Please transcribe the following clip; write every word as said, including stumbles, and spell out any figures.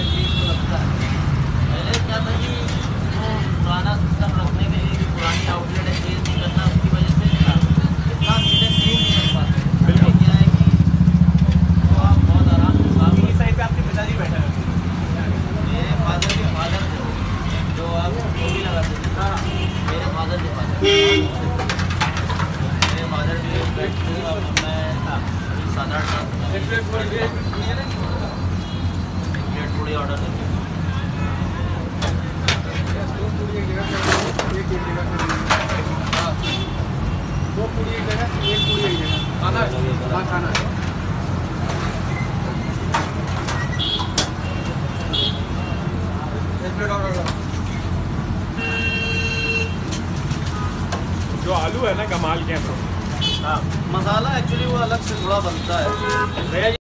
अजीब तो लगता है। पहले क्या था कि वो पुराना सिस्टम रखने के लिए पुरानी आउटलेट है चेंज नहीं करना, उसकी वजह से इतना चीज़ें क्लीन नहीं कर पाते। बिल्कुल क्या है कि तो आप बहुत आराम से साफ इस साइड पे आपके पिताजी बैठे हैं, मेरे फादर के फादर थे जो आप टोपी लगाते थे। हाँ मेरे फादर के फादर मेरे फादर भी बैठते थे। अब मैं सात आठ साल एक प्लेट पूड़ी ऑर्डर देते दो पूरी एक जगह, एक पूरी एक जगह खाना है। हाँ खाना है। एक प्लेट ऑर्डर। जो आलू है ना कमाल के हैं। हाँ, मसाला एक्चुअली वो अलग से थोड़ा बनता है।